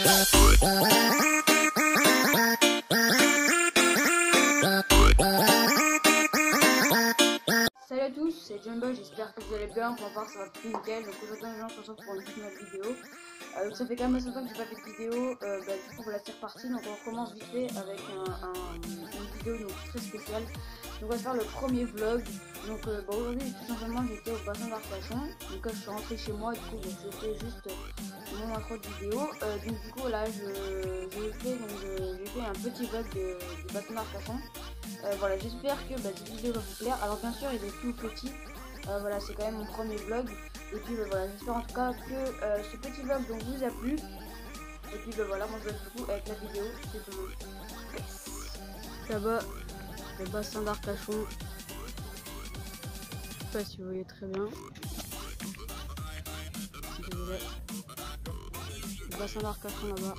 Salut à tous, c'est Jumbo, j'espère que vous allez bien, pour ma part ça va tout nickel. Donc aujourd'hui on se retrouve pour une toute nouvelle vidéo. Donc ça fait quand même assez longtemps que j'ai pas fait de vidéo, du coup voilà c'est reparti. Donc on recommence vite fait avec une vidéo donc, très spéciale. Donc on va se faire le premier vlog. Donc aujourd'hui tout simplement j'étais au bassin d'Arcachon. Donc quand je suis rentrée chez moi, du coup je fais juste mon intro de vidéo. Donc du coup là j'ai fait un petit vlog du bassin d'Arcachon. Voilà, j'espère que cette vidéo va vous plaire. Alors bien sûr il est tout petit, voilà c'est quand même mon premier vlog. Et puis voilà, j'espère en tout cas que ce petit vlog donc, vous a plu. Et puis voilà, moi je vous laisse du coup avec la vidéo, c'est tout. Là-bas, le bassin d'Arcachon. Je sais pas si vous voyez très bien. Désolé. Le bassin d'Arcachon là-bas.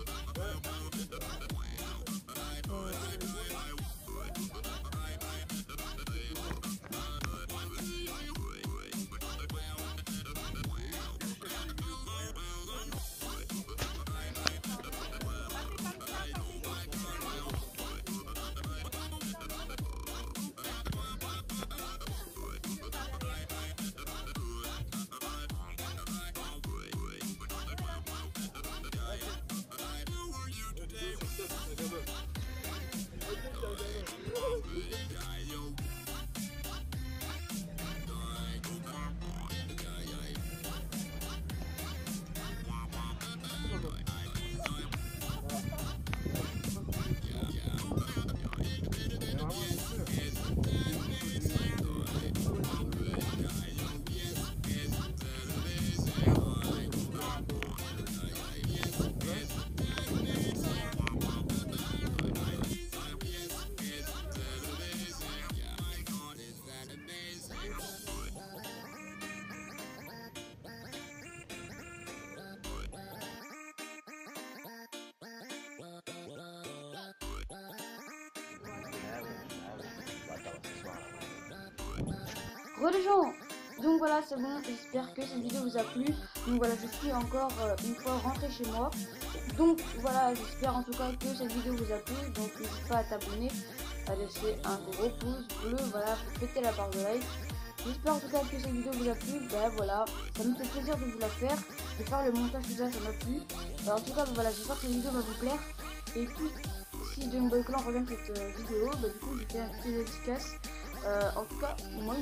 Les gens, donc voilà c'est bon, j'espère que cette vidéo vous a plu. Donc voilà, je suis encore une fois rentrée chez moi. Donc voilà, j'espère en tout cas que cette vidéo vous a plu. Donc n'hésite pas à t'abonner, à laisser un gros pouce bleu, voilà, pour péter la barre de like. J'espère en tout cas que cette vidéo vous a plu. Voilà, ça me fait plaisir de vous la faire, de faire le montage, tout ça, ça m'a plu. En tout cas voilà, j'espère que cette vidéo va vous plaire. Et puis si Jumbo Clan regarde cette vidéo, du coup je fais un petit efficace. En tout cas, moi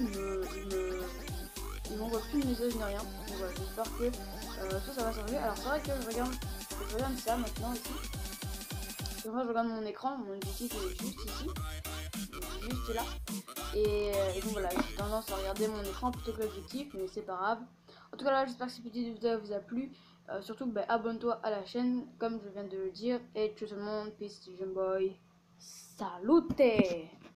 il m'envoie plus de messages ni rien. Donc voilà, j'espère que ça va servir. Alors c'est vrai que je regarde ça maintenant ici. Parce que moi je regarde mon écran, mon objectif est juste ici, juste là. Et donc voilà, j'ai tendance à regarder mon écran plutôt que l'objectif, mais c'est pas grave. En tout cas là, j'espère que cette petite vidéo vous a plu. Surtout abonne-toi à la chaîne, comme je viens de le dire. Et tout le monde, peace to Jumboy. Salute!